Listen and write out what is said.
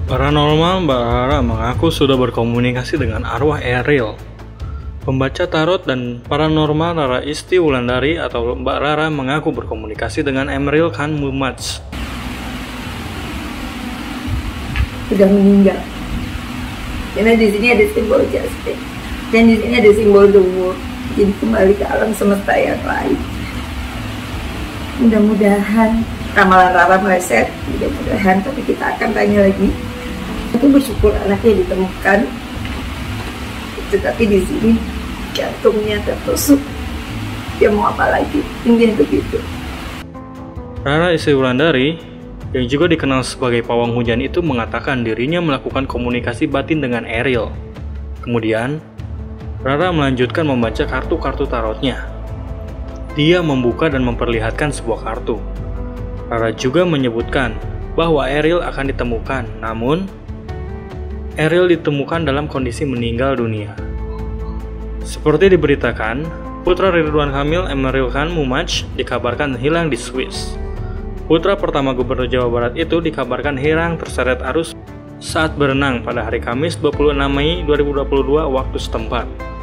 Paranormal Mbak Rara mengaku sudah berkomunikasi dengan arwah Ariel. Pembaca tarot dan paranormal Rara Isti Wulandari atau Mbak Rara mengaku berkomunikasi dengan Emeril Khan Mumtaz. Sudah meninggal. Karena di sini ada simbol justice dan di sini ada simbol the world. Jadi kembali ke alam semesta yang lain. Mudah-mudahan ramalan Rara meleset. Mudah-mudahan, tapi kita akan tanya lagi. Itu bersyukur anaknya ditemukan, tetapi di sini jantungnya tertusuk. Dia mau apa lagi? Intinya begitu. Rara Isti Wulandari yang juga dikenal sebagai pawang hujan itu mengatakan dirinya melakukan komunikasi batin dengan Ariel. Kemudian, Rara melanjutkan membaca kartu-kartu tarotnya. Dia membuka dan memperlihatkan sebuah kartu. Rara juga menyebutkan bahwa Ariel akan ditemukan, namun Ariel ditemukan dalam kondisi meninggal dunia. Seperti diberitakan, putra Ridwan Kamil Emeril Khan Mumtaz dikabarkan hilang di Swiss. Putra pertama Gubernur Jawa Barat itu dikabarkan hilang terseret arus saat berenang pada hari Kamis 26 Mei 2022 waktu setempat.